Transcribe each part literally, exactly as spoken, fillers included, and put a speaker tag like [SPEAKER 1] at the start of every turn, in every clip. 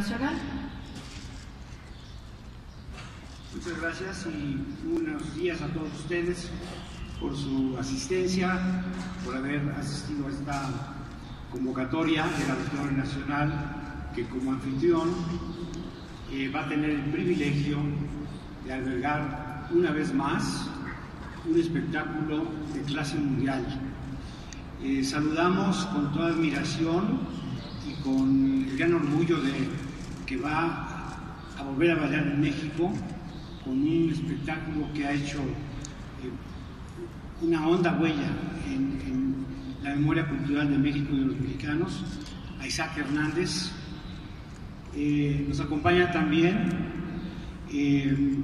[SPEAKER 1] Nacional.
[SPEAKER 2] Muchas gracias y buenos días a todos ustedes por su asistencia, por haber asistido a esta convocatoria del Auditorio Nacional, que como anfitrión eh, va a tener el privilegio de albergar una vez más un espectáculo de clase mundial. Eh, saludamos con toda admiración y con el gran orgullo de que va a volver a bailar en México con un espectáculo que ha hecho eh, una honda huella en, en la memoria cultural de México y de los mexicanos, a Isaac Hernández. Eh, nos acompaña también eh,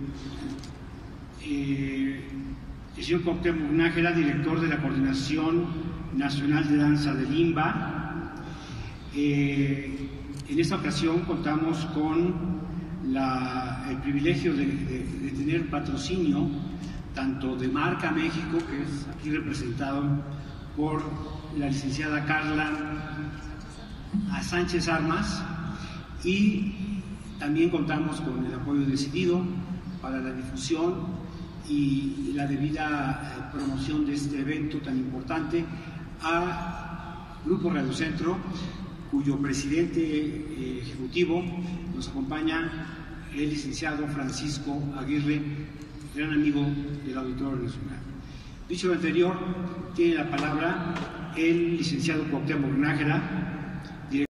[SPEAKER 2] eh, el señor Cuauhtémoc Nájera, director de la Coordinación Nacional de Danza de Limba. Eh, en esta ocasión contamos con la, el privilegio de, de, de tener patrocinio tanto de Marca México, que es aquí representado por la licenciada Carla Sánchez Armas, y también contamos con el apoyo decidido para la difusión y la debida promoción de este evento tan importante a Grupo Radio Centro, cuyo presidente eh, ejecutivo nos acompaña el licenciado Francisco Aguirre, gran amigo del Auditorio Nacional. Dicho lo anterior, tiene la palabra el licenciado Cuauhtémoc Nájera,